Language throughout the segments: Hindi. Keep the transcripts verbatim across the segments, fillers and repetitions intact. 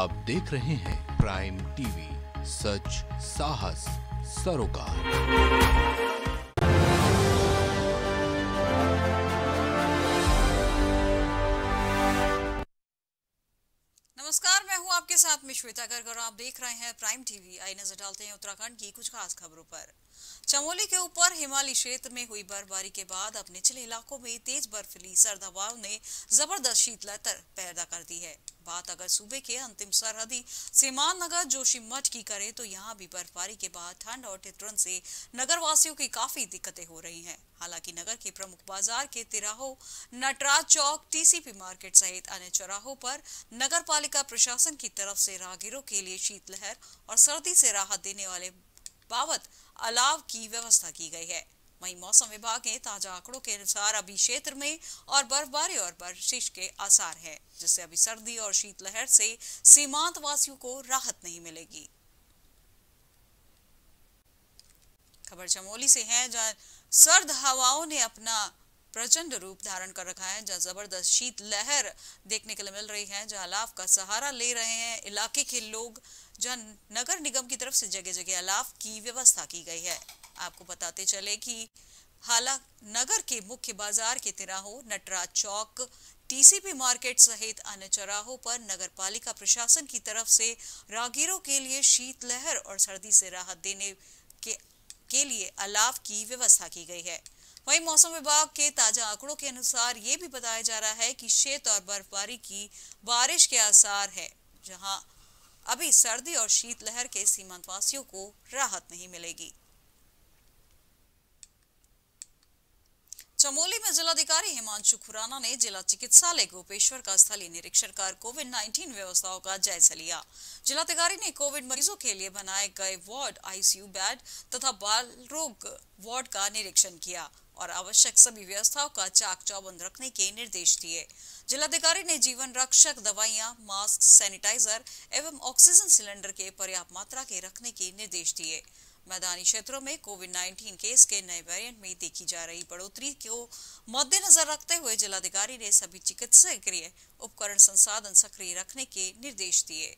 आप देख रहे हैं प्राइम टीवी, सच साहस सरोकार। नमस्कार, मैं हूं आपके साथ में श्वेता गर्ग और आप देख रहे हैं प्राइम टीवी। आई नजर डालते हैं उत्तराखंड की कुछ खास खबरों पर। चमोली के ऊपर हिमालयी क्षेत्र में हुई बर्फबारी के बाद अब निचले इलाकों में तेज बर्फीली सर्द हवाओं ने जबरदस्त शीतलहर पैदा कर दी है। बात अगर सूबे के अंतिम सरहदी सीमान नगर जोशीमठ की करें तो यहाँ भी बर्फबारी के बाद ठंड और ठिठुरन से नगर वासियों की काफी दिक्कतें हो रही हैं। हालांकि नगर के प्रमुख बाजार के तिराहों, नटराज चौक, टीसीपी मार्केट सहित अन्य चौराहों पर नगर पालिका प्रशासन की तरफ से राहगीरों के लिए शीतलहर और सर्दी से राहत देने वाले बाबत अलाव की व्यवस्था की गई है। वहीं मौसम विभाग के ताजा आंकड़ों के अनुसार अभी क्षेत्र में और बर्फबारी और बारिश के आसार हैं, जिससे अभी सर्दी और शीतलहर से सीमांत वासियों को राहत नहीं मिलेगी। खबर चमोली से है, जहां सर्द हवाओं ने अपना प्रचंड रूप धारण कर रखा है, जहां जबरदस्त शीत लहर देखने के लिए मिल रही है, जहां अलाव का सहारा ले रहे हैं इलाके के लोग, जहां नगर निगम की तरफ से जगह जगह अलाव की व्यवस्था की गई है। आपको बताते चले कि हालांकि नगर के मुख्य बाजार के तिराहों, नटराज चौक, टीसीपी मार्केट सहित अन्य चौराहों पर नगर पालिका प्रशासन की तरफ से राहगीरों के लिए शीतलहर और सर्दी से राहत देने के के लिए अलाव की व्यवस्था की गई है। वहीं मौसम विभाग के ताजा आंकड़ों के अनुसार ये भी बताया जा रहा है कि शीत और बर्फबारी की बारिश के आसार है, जहां अभी सर्दी और शीतलहर के सीमांतवासियों को राहत नहीं मिलेगी। चमोली में जिलाधिकारी हिमांशु खुराना ने जिला चिकित्सालय गोपेश्वर का स्थलीय निरीक्षण कर कोविड उन्नीस व्यवस्थाओं का जायजा लिया। जिलाधिकारी ने कोविड मरीजों के लिए बनाए गए वार्ड, आईसीयू बेड तथा बाल रोग वार्ड का निरीक्षण किया और आवश्यक सभी व्यवस्थाओं का चाक चौबंद रखने के निर्देश दिए। जिलाधिकारी ने जीवन रक्षक दवाइयां, मास्क, सैनिटाइजर एवं ऑक्सीजन सिलेंडर के पर्याप्त मात्रा के रखने के निर्देश दिए। मैदानी क्षेत्रों में कोविड उन्नीस केस के नए वेरिएंट में देखी जा रही बढ़ोतरी को मद्देनजर रखते हुए जिलाधिकारी ने सभी चिकित्सकीय उपकरण संसाधन सक्रिय रखने के निर्देश दिए।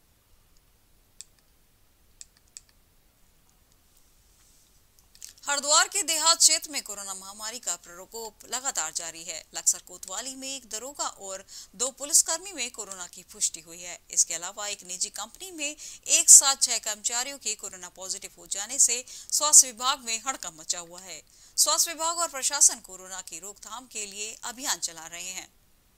हरिद्वार के देहात क्षेत्र में कोरोना महामारी का प्रकोप लगातार जारी है। लक्सर कोतवाली में एक दरोगा और दो पुलिसकर्मी में कोरोना की पुष्टि हुई है। इसके अलावा एक निजी कंपनी में एक साथ छह कर्मचारियों के कोरोना पॉजिटिव हो जाने से स्वास्थ्य विभाग में हड़कंप मचा हुआ है। स्वास्थ्य विभाग और प्रशासन कोरोना की रोकथाम के लिए अभियान चला रहे हैं।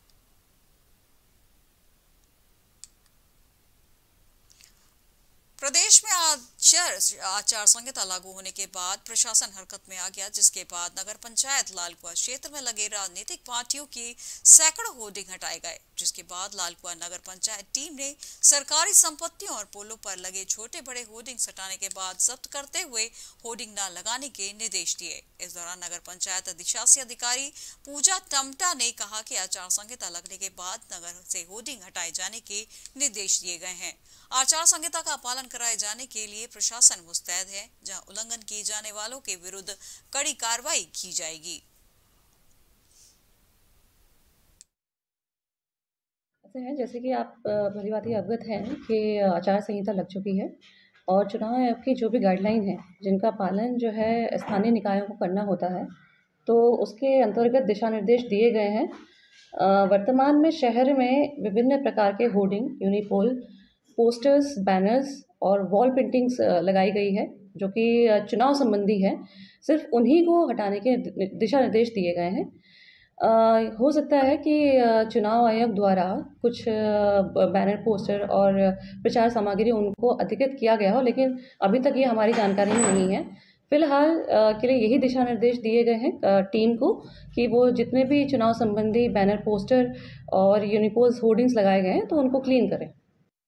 प्रदेश में आदर्श आचार संहिता लागू होने के बाद प्रशासन हरकत में आ गया, जिसके बाद नगर पंचायत लालकुआं क्षेत्र में लगे राजनीतिक पार्टियों के सैकड़ों होर्डिंग हटाए गए, जिसके बाद लालकुआं नगर पंचायत टीम ने सरकारी संपत्तियों और पोलों पर लगे छोटे बड़े होर्डिंग हटाने के बाद जब्त करते हुए होर्डिंग न लगाने के निर्देश दिए। इस दौरान नगर पंचायत अधिशासी अधिकारी पूजा टमटा ने कहा कि आचार संहिता लगने के बाद नगर से होर्डिंग हटाए जाने के निर्देश दिए गए हैं। आचार संहिता का पालन कराए जाने के लिए प्रशासन मुस्तैद है, जहां उल्लंघन किए जाने वालों के विरुद्ध कड़ी कार्रवाई की जाएगी। ऐसा है जैसे कि आप भली बात ही अवगत हैं कि आचार संहिता लग चुकी है और चुनाव आयोग की जो भी गाइडलाइन है, जिनका पालन जो है स्थानीय निकायों को करना होता है, तो उसके अंतर्गत दिशा निर्देश दिए गए हैं। वर्तमान में शहर में विभिन्न प्रकार के होर्डिंग, यूनिपोल, पोस्टर्स, बैनर्स और वॉल पेंटिंग्स लगाई गई है, जो कि चुनाव संबंधी है। सिर्फ उन्हीं को हटाने के दिशा निर्देश दिए गए हैं। आ, हो सकता है कि चुनाव आयोग द्वारा कुछ बैनर, पोस्टर और प्रचार सामग्री उनको अधिकृत किया गया हो, लेकिन अभी तक ये हमारी जानकारी में नहीं है। फिलहाल के लिए यही दिशा निर्देश दिए गए हैं टीम को कि वो जितने भी चुनाव संबंधी बैनर, पोस्टर और यूनिपोल्स होर्डिंग्स लगाए गए हैं तो उनको क्लीन करें।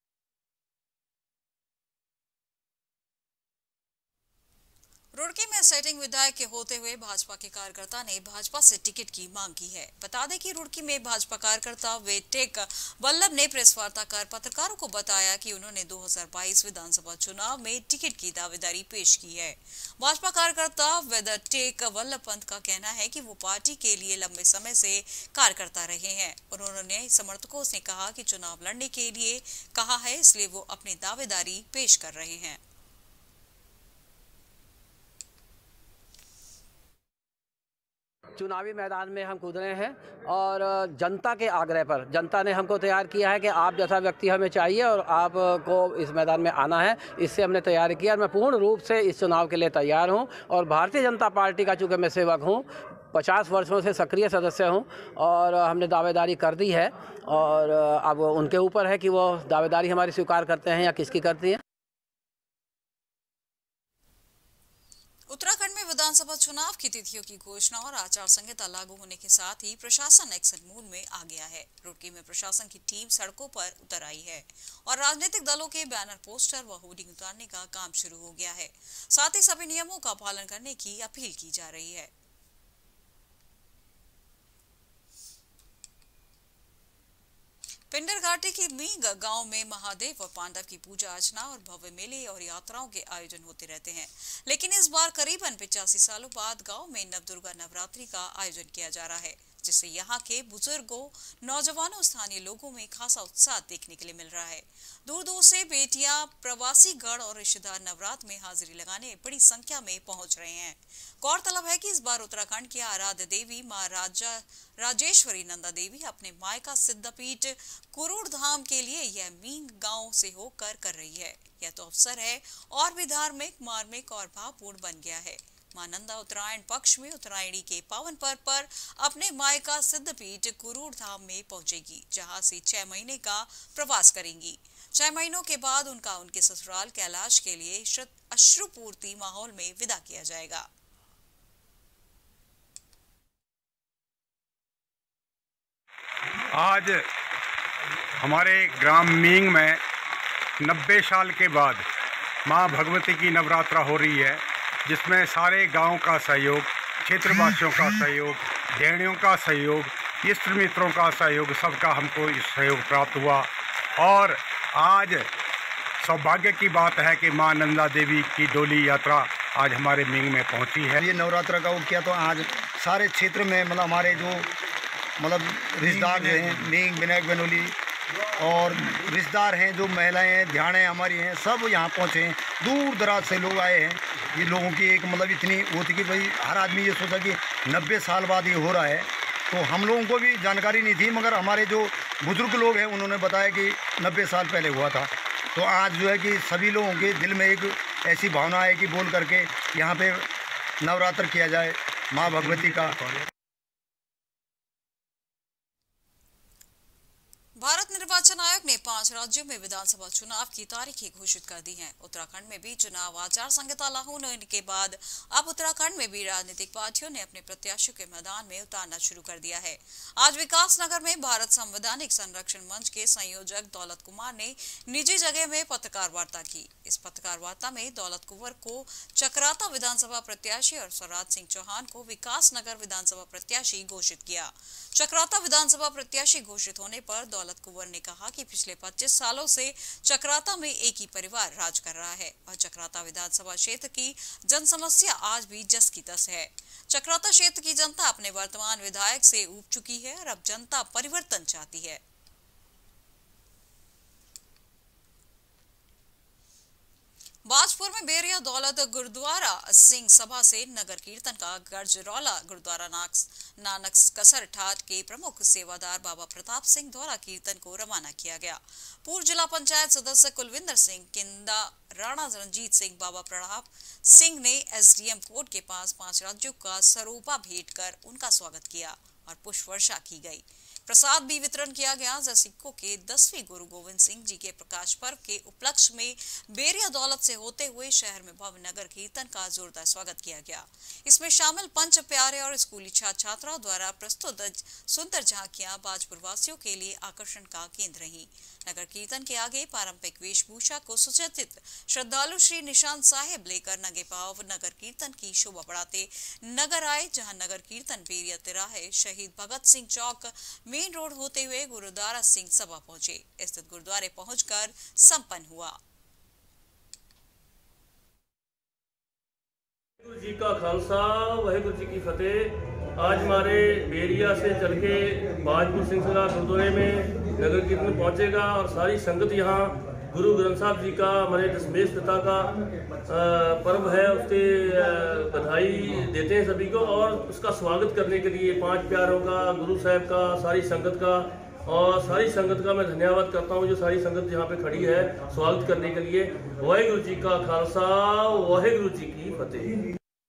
रुड़की में सेटिंग विधायक के होते हुए भाजपा के कार्यकर्ता ने भाजपा से टिकट की मांग की है। बता दें कि रुड़की में भाजपा कार्यकर्ता वेटेक वल्लभ ने प्रेस वार्ता कर पत्रकारों को बताया कि उन्होंने दो हज़ार बाईस विधानसभा चुनाव में टिकट की दावेदारी पेश की है। भाजपा कार्यकर्ता वेटेक वल्लभ पंत का कहना है कि वो पार्टी के लिए लंबे समय से कार्य करता रहे हैं। उन्होंने समर्थकों से कहा कि चुनाव लड़ने के लिए कहा है, इसलिए वो अपनी दावेदारी पेश कर रहे हैं। चुनावी मैदान में हम कूद रहे हैं और जनता के आग्रह पर जनता ने हमको तैयार किया है कि आप जैसा व्यक्ति हमें चाहिए और आपको इस मैदान में आना है। इससे हमने तैयारी किया और मैं पूर्ण रूप से इस चुनाव के लिए तैयार हूं। और भारतीय जनता पार्टी का चूँकि मैं सेवक हूं, पचास वर्षों से सक्रिय सदस्य हूं और हमने दावेदारी कर दी है और अब उनके ऊपर है कि वो दावेदारी हमारी स्वीकार करते हैं या किसकी करती है। उत्तराखंड में विधानसभा चुनाव की तिथियों की घोषणा और आचार संहिता लागू होने के साथ ही प्रशासन एक्शन मोड में आ गया है। रुड़की में प्रशासन की टीम सड़कों पर उतर आई है और राजनीतिक दलों के बैनर, पोस्टर व होर्डिंग उतारने का काम शुरू हो गया है। साथ ही सभी नियमों का पालन करने की अपील की जा रही है। पिंडर घाटी की मींग गांव में महादेव और पांडव की पूजा अर्चना और भव्य मेले और यात्राओं के आयोजन होते रहते हैं, लेकिन इस बार करीबन पिचासी सालों बाद गांव में नवदुर्गा नवरात्रि का आयोजन किया जा रहा है, जिससे यहाँ के बुजुर्गों, नौजवानों, स्थानीय लोगों में खासा उत्साह देखने के लिए मिल रहा है। दूर दूर से बेटियां, प्रवासी गण और रिश्तेदार नवरात्र में हाजिरी लगाने बड़ी संख्या में पहुंच रहे हैं। गौरतलब है कि इस बार उत्तराखंड की आराध्य देवी मां राजा राजेश्वरी नंदा देवी अपने मायका सिद्धपीठ कुरूड़ धाम के लिए यह मींग गांव से होकर कर रही है। यह तो अवसर है और भी धार्मिक, मार्मिक और भावपूर्ण बन गया है। मां नंदा उत्तरायण पक्ष में उत्तरायणी के पावन पर्व पर अपने मायका सिद्धपीठ कुरूड़ धाम में पहुंचेगी, जहां से छह महीने का प्रवास करेंगी। छह महीनों के बाद उनका उनके ससुराल कैलाश के लिए अश्रुपूर्ति माहौल में विदा किया जाएगा। आज हमारे ग्राम मींग में नब्बे साल के बाद मां भगवती की नवरात्रा हो रही है, जिसमें सारे गांव का सहयोग, क्षेत्रवासियों का सहयोग, भेड़ियों का सहयोग, इष्ट मित्रों का सहयोग, सबका हमको इस सहयोग प्राप्त हुआ। और आज सौभाग्य की बात है कि मां नंदा देवी की डोली यात्रा आज हमारे मींग में पहुंची है। ये नवरात्रा का वो किया तो आज सारे क्षेत्र में मतलब हमारे जो मतलब रिश्तेदार हैं, मींग, विनायक, बनोली और रिश्तेदार हैं, जो महिलाएं हैं, ध्यानें हमारी हैं, सब यहाँ पहुँचे हैं। दूर दराज से लोग आए हैं। ये लोगों की एक मतलब इतनी होती कि भाई हर आदमी ये सोचा कि नब्बे साल बाद ये हो रहा है, तो हम लोगों को भी जानकारी नहीं थी, मगर हमारे जो बुजुर्ग लोग हैं उन्होंने बताया कि नब्बे साल पहले हुआ था। तो आज जो है कि सभी लोगों के दिल में एक ऐसी भावना है कि बोल करके यहाँ पे नवरात्र किया जाए माँ भगवती का। भारत निर्वाचन आयोग ने पांच राज्यों में विधानसभा चुनाव की तारीखें घोषित कर दी हैं। उत्तराखंड में भी चुनाव आचार संहिता लागू होने के बाद अब उत्तराखंड में भी राजनीतिक पार्टियों ने अपने प्रत्याशियों के मैदान में उतारना शुरू कर दिया है। आज विकासनगर में भारत संवैधानिक संरक्षण मंच के संयोजक दौलत कुमार ने निजी जगह में पत्रकार वार्ता की। इस पत्रकार वार्ता में दौलत कुंवर को चक्राता विधानसभा प्रत्याशी और स्वराज सिंह चौहान को विकासनगर विधानसभा प्रत्याशी घोषित किया। चक्राता विधानसभा प्रत्याशी घोषित होने पर दौलत कुंवर ने कहा कि पिछले पच्चीस सालों से चक्राता में एक ही परिवार राज कर रहा है और चक्राता विधानसभा क्षेत्र की जन समस्या आज भी जस की तस है। चक्राता क्षेत्र की जनता अपने वर्तमान विधायक से ऊब चुकी है और अब जनता परिवर्तन चाहती है। बाजपुर में बेरिया दौलत गुरुद्वारा सिंह सभा से नगर कीर्तन का गजरौला गुरुद्वारा नानक कसर ठाट के प्रमुख सेवादार बाबा प्रताप सिंह द्वारा कीर्तन को रवाना किया गया। पूर्व जिला पंचायत सदस्य कुलविंदर सिंह, किंदा राणा रणजीत सिंह, बाबा प्रताप सिंह ने एसडीएम कोर्ट के पास पांच राज्यों का सरोपा भेंट कर उनका स्वागत किया और पुष्प वर्षा की गई। प्रसाद भी वितरण किया गया। सिखों के दसवीं गुरु गोविंद सिंह जी के प्रकाश पर्व के उपलक्ष्य में बेरिया दौलत से होते हुए शहर में भव्य नगर कीर्तन का जोरदार स्वागत किया गया। इसमें शामिल पंच प्यारे और स्कूली छात्र छात्राओं द्वारा प्रस्तुत सुंदर झांकियां बाजपुर वासियों के लिए आकर्षण का केंद्र रही। नगर कीर्तन के आगे पारंपरिक वेशभूषा को सुसज्जित श्रद्धालु श्री निशान साहिब लेकर नंगे पांव नगर कीर्तन की शोभा बढ़ाते नगर आए, जहां नगर कीर्तन बेरिया तिराहे शहीद भगत सिंह चौक मेन रोड होते हुए गुरुद्वारा सिंह सभा पहुंचे। स्थित गुरुद्वारे पहुंचकर संपन्न हुआ। वाहिगुरु जी का खालसा, वाहिगुरु जी की फतेह। आज हमारे बेरिया से चल के बाजपुर सिंह सभा गुरुद्वारे में नगर कीर्तन पहुंचेगा और सारी संगत यहाँ गुरु ग्रंथ साहब जी का, हमारे दशमेश पिता का पर्व है, उसके बधाई देते हैं सभी को और उसका स्वागत करने के लिए पांच प्यारों का, गुरु साहब का, सारी संगत का और सारी संगत का मैं धन्यवाद करता हूँ जो सारी संगत यहाँ पे खड़ी है स्वागत करने के लिए। वाहिगुरु जी का खालसा, वाहिगुरु जी की फतेह।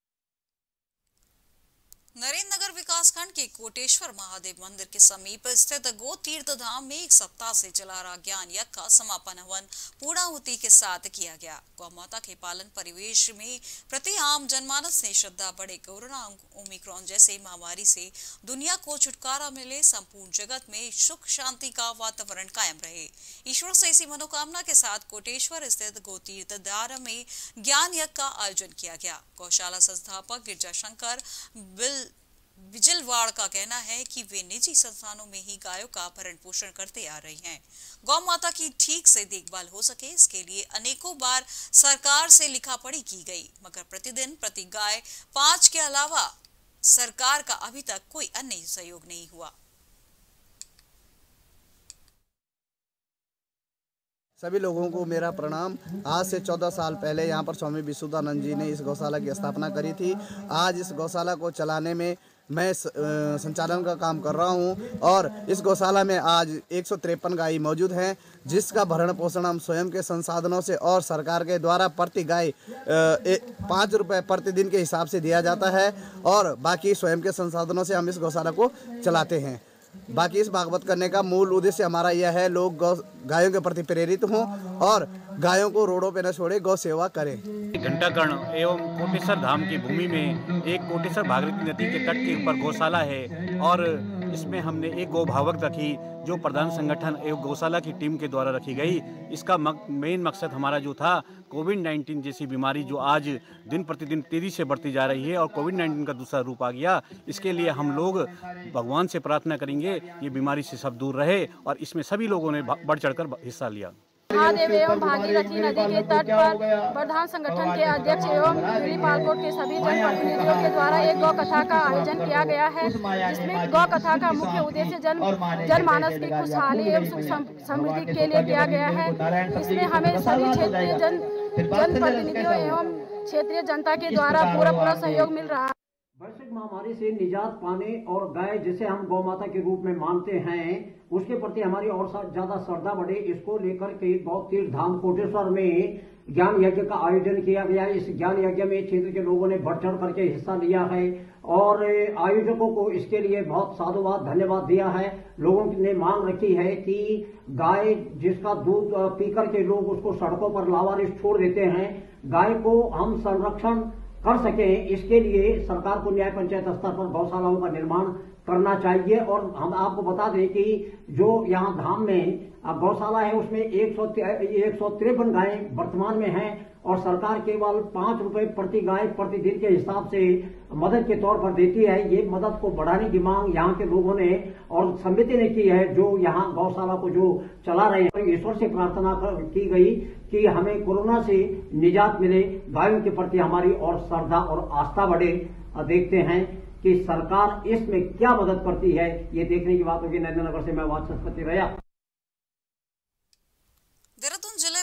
नरेंद्र नगर विकासखंड के कोटेश्वर महादेव मंदिर के समीप स्थित गो तीर्थ धाम में एक सप्ताह से चला रहा ज्ञान यज्ञ का समापन हवन पूर्णाहुति के साथ किया गया। गौ माता के पालन परिवेश में प्रति आम जनमानस ने श्रद्धा बढ़े। कोरोना ओमिक्रॉन जैसे महामारी से दुनिया को छुटकारा मिले, संपूर्ण जगत में सुख शांति का वातावरण कायम रहे, ईश्वर से इसी मनोकामना के साथ कोटेश्वर स्थित गो तीर्थ धाम में ज्ञान यज्ञ का आयोजन किया गया। गौशाला संस्थापक गिरजा शंकर बिल बिजलवाड़ का कहना है कि वे निजी संस्थानों में ही गायों का भरण पोषण करते आ रहे हैं। गौ माता की ठीक से देखभाल हो सके इसके लिए अनेकों बार सरकार से लिखा पढ़ी की गई, मगर प्रतिदिन प्रति गाय पांच के अलावा सरकार का अभी तक कोई अन्य सहयोग नहीं हुआ। सभी लोगों को मेरा प्रणाम। आज से चौदह साल पहले यहाँ पर स्वामी विशुद्धानंद जी ने इस गौशाला की स्थापना करी थी। आज इस गौशाला को चलाने में मैं संचालन का काम कर रहा हूँ और इस गौशाला में आज एक सौ तिरपन गाय मौजूद हैं, जिसका भरण पोषण हम स्वयं के संसाधनों से और सरकार के द्वारा प्रति गाय पाँच रुपये प्रतिदिन के हिसाब से दिया जाता है और बाकी स्वयं के संसाधनों से हम इस गौशाला को चलाते हैं। बाकी इस भागवत करने का मूल उद्देश्य हमारा यह है, लोग गौ गायों के प्रति प्रेरित हों और गायों को रोडों पे न छोड़े, गौ सेवा करें। घंटाकर्ण एवं कोटेश्वर धाम की भूमि में एक कोटेश्वर भागीरथी नदी के तट के ऊपर गौशाला है और इसमें हमने एक गौ भावक रखी जो प्रधान संगठन एवं गौशाला की टीम के द्वारा रखी गई। इसका मक, मेन मकसद हमारा जो था कोविड नाइन्टीन जैसी बीमारी जो आज दिन प्रतिदिन तेजी से बढ़ती जा रही है और कोविड नाइन्टीन का दूसरा रूप आ गया, इसके लिए हम लोग भगवान से प्रार्थना करेंगे ये बीमारी से सब दूर रहे और इसमें सभी लोगों ने बढ़ चढ़कर हिस्सा लिया। महादेव एवं भागीरथी नदी के तट पर प्रधान संगठन के अध्यक्ष एवं दिल्ली पालकोट के सभी जनप्रतिनिधियों के द्वारा एक गौ कथा का आयोजन किया गया है, जिसमें गौ कथा का मुख्य उद्देश्य जन जनमानस की खुशहाली एवं सुख समृद्धि के लिए किया गया है। इसमें हमें सभी क्षेत्रीय जन जनप्रतिनिधियों एवं क्षेत्रीय जनता के द्वारा पूरा पूरा सहयोग मिल रहा है। वैश्विक महामारी से निजात पाने और गाय जिसे हम गौ माता के रूप में मानते हैं उसके प्रति हमारी और ज्यादा श्रद्धा बढ़े, इसको लेकर के गौ तीर्थ धाम कोटेश्वर में ज्ञान यज्ञ का आयोजन किया गया। इस ज्ञान यज्ञ में क्षेत्र के लोगों ने बढ़ चढ़ करके हिस्सा लिया है और आयोजकों को इसके लिए बहुत साधुवाद धन्यवाद दिया है। लोगों ने मांग रखी है कि गाय जिसका दूध पी करके लोग उसको सड़कों पर लावारिस छोड़ देते हैं, गाय को हम संरक्षण कर सके, इसके लिए सरकार को न्याय पंचायत स्तर पर गौशालाओं का निर्माण करना चाहिए। और हम आपको बता दें कि जो यहाँ धाम में गौशाला है उसमें एक सौ एक सौ तिरपन गायें वर्तमान में हैं और सरकार केवल पाँच रुपए प्रति गाय प्रतिदिन के हिसाब से मदद के तौर पर देती है। ये मदद को बढ़ाने की मांग यहाँ के लोगों ने और समिति ने की है जो यहाँ गौशाला को जो चला रहे हैं। ईश्वर से प्रार्थना की गई कि हमें कोरोना से निजात मिले, गायों के प्रति हमारी और श्रद्धा और आस्था बढ़े। देखते हैं कि सरकार इसमें क्या मदद करती है, ये देखने की बात होगी। नरेंद्र नगर से मैं वाचस्पति रहा। देहरादून जिले में संक्रमण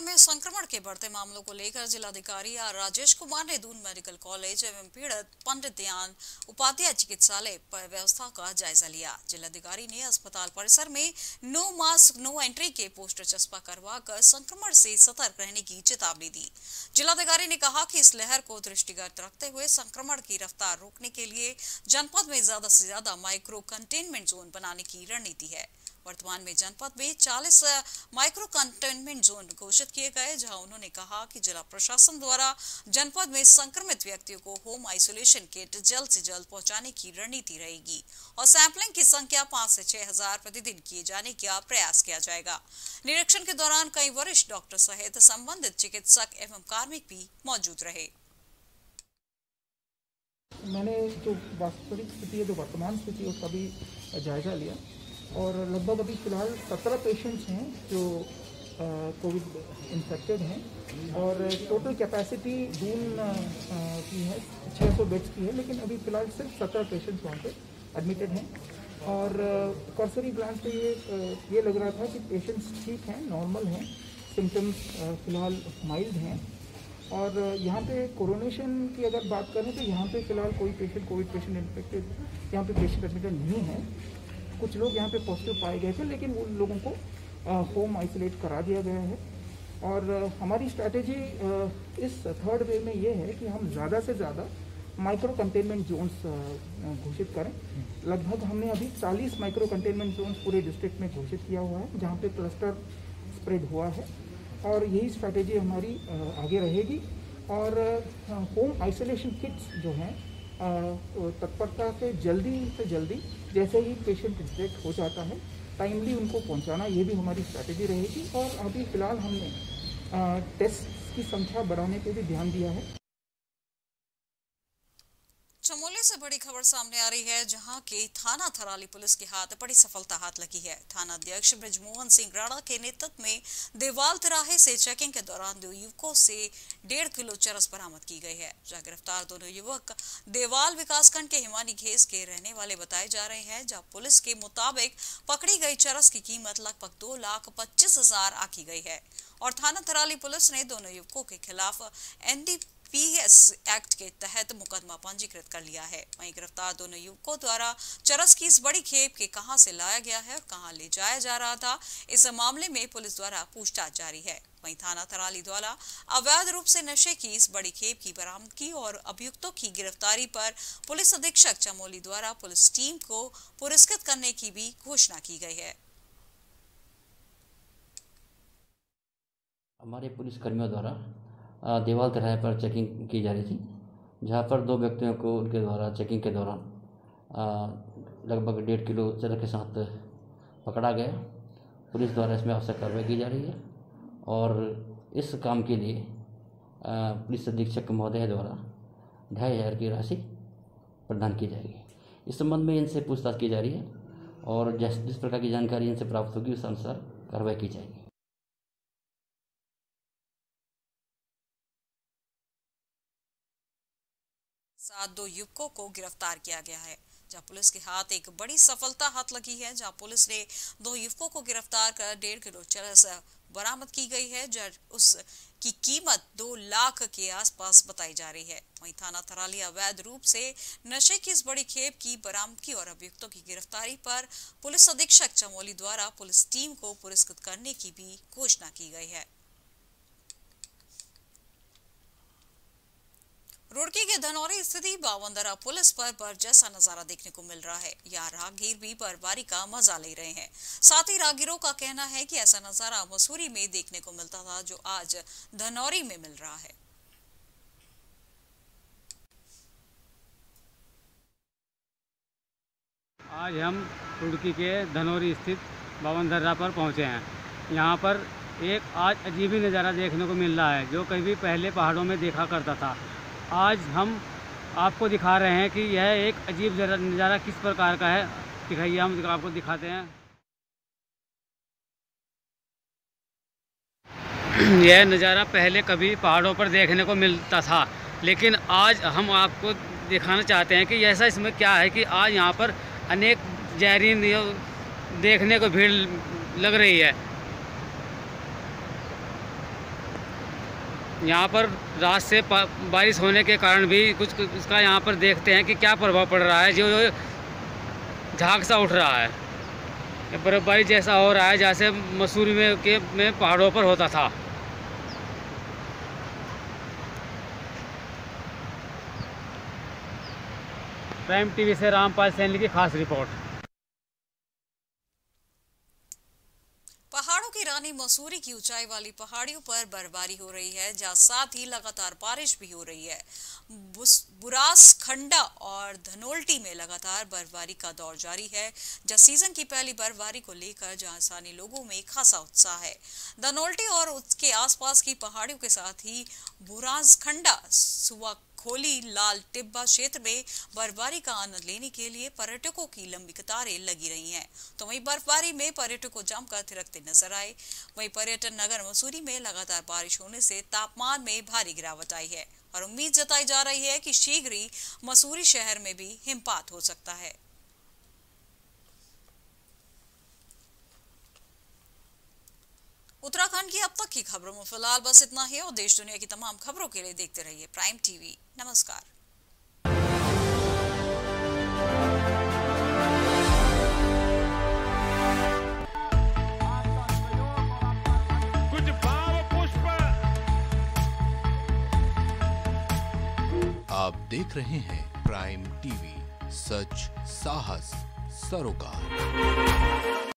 संक्रमण के बढ़ते मामलों को लेकर जिलाधिकारी आर राजेश कुमार ने दून मेडिकल कॉलेज एवं पीड़ित पंडित दयान उपाध्याय चिकित्सालय पर व्यवस्था का जायजा लिया। जिलाधिकारी ने अस्पताल परिसर में नो मास्क नो एंट्री के पोस्टर चस्पा करवाकर संक्रमण से सतर्क रहने की चेतावनी दी। जिलाधिकारी ने कहा कि इस लहर को दृष्टिगत रखते हुए संक्रमण की रफ्तार रोकने के लिए जनपद में ज्यादा से ज्यादा माइक्रो कंटेनमेंट जोन बनाने की रणनीति है। वर्तमान में जनपद में चालीस माइक्रो कंटेनमेंट जोन घोषित किए गए, जहां उन्होंने कहा कि जिला प्रशासन द्वारा जनपद में संक्रमित व्यक्तियों को होम आइसोलेशन किट जल्द से जल्द पहुंचाने की रणनीति रहेगी और सैंपलिंग की संख्या पाँच से छह हजार प्रतिदिन किए जाने का प्रयास किया जाएगा। निरीक्षण के दौरान कई वरिष्ठ डॉक्टर सहित संबंधित चिकित्सक एवं कार्मिक भी मौजूद रहे। मैंने जो वास्तविक स्थिति है, जो वर्तमान स्थिति है, उसका भी जायजा लिया और लगभग अभी फिलहाल सत्रह पेशेंट्स हैं जो कोविड इन्फेक्टेड हैं और टोटल कैपेसिटी दून की है छह सौ बेड्स की है, लेकिन अभी फिलहाल सिर्फ सत्रह पेशेंट्स वहाँ पे एडमिटेड हैं और कर्सरी ग्लांस पे ये ये लग रहा था कि पेशेंट्स ठीक हैं, नॉर्मल हैं, सिम्टम्स फिलहाल माइल्ड हैं और यहाँ पे कोरोनेशन की अगर बात करें तो यहाँ पे फिलहाल कोई पेशेंट कोविड पेशेंट इन्फेक्टेड यहाँ पे पेशेंट एडमिटेड नहीं है। कुछ लोग यहाँ पे पॉजिटिव पाए गए थे, लेकिन उन लोगों को होम आइसोलेट करा दिया गया है और हमारी स्ट्रैटेजी इस थर्ड वेव में ये है कि हम ज़्यादा से ज़्यादा माइक्रो कंटेनमेंट जोन्स घोषित करें। लगभग हमने अभी चालीस माइक्रो कंटेनमेंट जोन्स पूरे डिस्ट्रिक्ट में घोषित किया हुआ है, जहाँ पे क्लस्टर स्प्रेड हुआ है और यही स्ट्रैटेजी हमारी आगे रहेगी। और होम आइसोलेशन किट्स जो हैं तत्परता से जल्दी से जल्दी जैसे ही पेशेंट इन्फेक्ट हो जाता है टाइमली उनको पहुंचाना, ये भी हमारी स्ट्रैटेजी रहेगी। और अभी फ़िलहाल हमने टेस्ट की संख्या बढ़ाने पे भी ध्यान दिया है। चमोली से बड़ी खबर सामने आ रही है, जहां के थाना थराली पुलिस के हाथ बड़ी सफलता हाथ लगी है। थाना अध्यक्ष ब्रजमोहन सिंह राणा के नेतृत्व में देवाल तिराहे से चेकिंग के दौरान दो युवकों से डेढ़ किलो चरस बरामद की गई है। जहां गिरफ्तार दोनों युवक देवाल विकासखंड के हिमानी घेस के रहने वाले बताए जा रहे हैं। जहां पुलिस के मुताबिक पकड़ी गई चरस की कीमत लगभग दो लाख पच्चीस हजार आकी गई है और थाना थराली पुलिस ने दोनों युवकों के खिलाफ एन डी पीएस एक्ट के तहत मुकदमा पंजीकृत कर लिया है। वहीं गिरफ्तार दोनों युवकों द्वारा चरस की इस बड़ी खेप के कहां से लाया गया है और कहां ले जाया जा रहा था, इस मामले में पुलिस द्वारा पूछताछ जारी है। वहीं थाना थराली द्वारा अवैध रूप से नशे की इस बड़ी खेप की बरामदगी और अभियुक्तों की गिरफ्तारी पर पुलिस अधीक्षक चमोली द्वारा पुलिस टीम को पुरस्कृत करने की भी घोषणा की गई है। हमारे पुलिस कर्मियों द्वारा देवाल तिराहे पर चेकिंग की जा रही थी, जहां पर दो व्यक्तियों को उनके द्वारा चेकिंग के दौरान लगभग डेढ़ किलो चरस के साथ पकड़ा गया। पुलिस द्वारा इसमें आवश्यक कार्रवाई की जा रही है और इस काम के लिए पुलिस अधीक्षक महोदय द्वारा ढाई हज़ार की राशि प्रदान की जाएगी। इस संबंध में इनसे पूछताछ की जा रही है और जिस जिस प्रकार की जानकारी इनसे प्राप्त होगी उस अनुसार कार्रवाई की जाएगी। साथ दो युवकों को गिरफ्तार किया गया है। जहां पुलिस के हाथ एक बड़ी सफलता हाथ लगी है, जहां पुलिस ने दो युवकों को गिरफ्तार कर डेढ़ किलो चरस बरामद की गई है, जब उसकी कीमत दो लाख के आसपास बताई जा रही है। वहीं थाना थराली अवैध रूप से नशे की इस बड़ी खेप की बरामदगी और अभियुक्तों की गिरफ्तारी पर पुलिस अधीक्षक चमोली द्वारा पुलिस टीम को पुरस्कृत करने की भी घोषणा की गई है। रुड़की के धनौरी स्थिति बावंदरा पुलिस पर बर्फ जैसा नजारा देखने को मिल रहा है। यहाँ राहगीर भी बर्फबारी का मजा ले रहे हैं। साथ ही राहगीरों का कहना है कि ऐसा नजारा मसूरी में देखने को मिलता था, जो आज धनौरी में मिल रहा है। आज हम रुड़की के धनौरी स्थित बावंदरा पर पहुँचे हैं। यहाँ पर एक आज अजीब ही नज़ारा देखने को मिल रहा है, जो कभी पहले पहाड़ों में देखा करता था। आज हम आपको दिखा रहे हैं कि यह एक अजीब नज़ारा किस प्रकार का है। दिखाइए, हम आपको दिखाते हैं। यह नज़ारा पहले कभी पहाड़ों पर देखने को मिलता था, लेकिन आज हम आपको दिखाना चाहते हैं कि ऐसा इसमें क्या है कि आज यहाँ पर अनेक जहरीन देखने को भीड़ लग रही है। यहाँ पर रात से बारिश होने के कारण भी कुछ इसका यहाँ पर देखते हैं कि क्या प्रभाव पड़ रहा है। जो झाग सा उठ रहा है, बर्फबारी जैसा हो रहा है जैसे मसूरी में के में पहाड़ों पर होता था। प्राइम टीवी से रामपाल सैनी की खास रिपोर्ट। पहाड़ों की रानी मसूरी की ऊंचाई वाली पहाड़ियों पर बर्फबारी हो रही है, जहां साथ ही लगातार बारिश भी हो रही है। बुरास खंडा और धनोल्टी में लगातार बर्फबारी का दौर जारी है, जहां सीजन की पहली बर्फबारी को लेकर जहां स्थानीय लोगों में खासा उत्साह है। धनोल्टी और उसके आसपास की पहाड़ियों के साथ ही बुरास खंडा सुवा खोली लाल टिब्बा क्षेत्र में बर्फबारी का आनंद लेने के लिए पर्यटकों की लंबी कतारें लगी रही हैं। तो वहीं बर्फबारी में पर्यटकों जमकर थिरकते नजर आए। वहीं पर्यटन नगर मसूरी में लगातार बारिश होने से तापमान में भारी गिरावट आई है और उम्मीद जताई जा रही है कि शीघ्र ही मसूरी शहर में भी हिमपात हो सकता है। उत्तराखंड की अब तक की खबरों में फिलहाल बस इतना ही और देश दुनिया की तमाम खबरों के लिए देखते रहिए प्राइम टीवी। नमस्कार। कुछ भाव पुष्प। आप देख रहे हैं प्राइम टीवी, सच साहस सरोकार।